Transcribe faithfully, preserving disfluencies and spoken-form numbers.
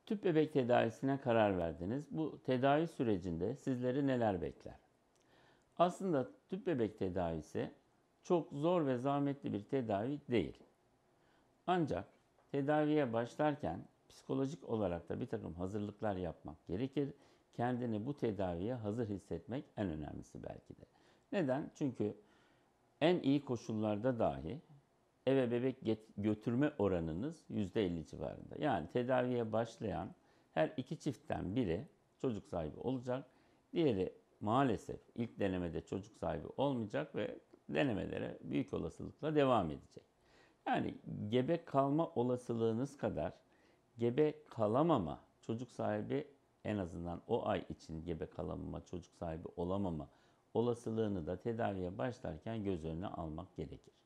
Tüp bebek tedavisine karar verdiniz. Bu tedavi sürecinde sizleri neler bekler? Aslında tüp bebek tedavisi çok zor ve zahmetli bir tedavi değil. Ancak tedaviye başlarken psikolojik olarak da bir takım hazırlıklar yapmak gerekir. Kendini bu tedaviye hazır hissetmek en önemlisi belki de. Neden? Çünkü en iyi koşullarda dahi eve bebek götürme oranınız yüzde elli civarında. Yani tedaviye başlayan her iki çiftten biri çocuk sahibi olacak. Diğeri maalesef ilk denemede çocuk sahibi olmayacak ve denemelere büyük olasılıkla devam edecek. Yani gebe kalma olasılığınız kadar gebe kalamama, çocuk sahibi en azından o ay için gebe kalamama, çocuk sahibi olamama olasılığını da tedaviye başlarken göz önüne almak gerekir.